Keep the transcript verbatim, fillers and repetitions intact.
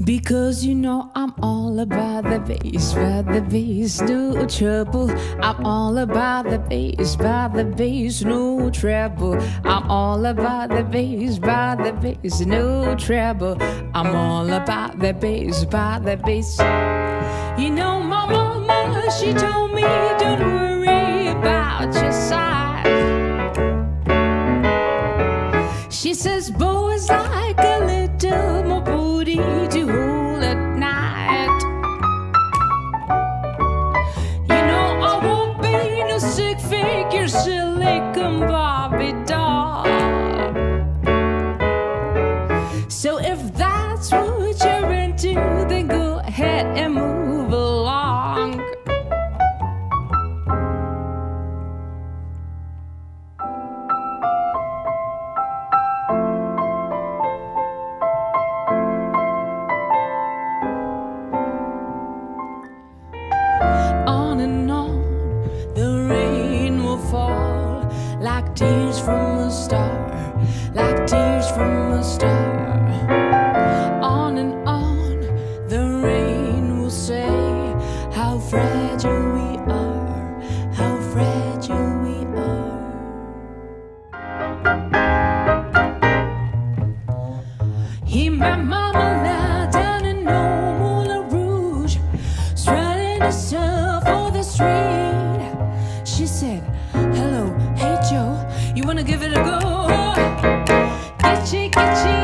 Because you know I'm all about the bass, about the bass, no trouble. I'm all about the bass, about the bass, no trouble. I'm all about the bass, about the bass, no trouble. I'm all about the bass, about the bass. You know my mama, she told me don't worry about your size. She says boys like a little more booty to hold at night. You know I won't be no sick figure silicone Barbie doll. So if that's what you're into, then go ahead and move along. On and on, the rain will fall like tears from a star, like tears from a star. On and on, the rain will say how fragile we are, how fragile we are. He met Mama now down in Old Moulin Rouge, strutting herself for the street. She said, hello, hey Joe, you wanna give it a go? Get you, get you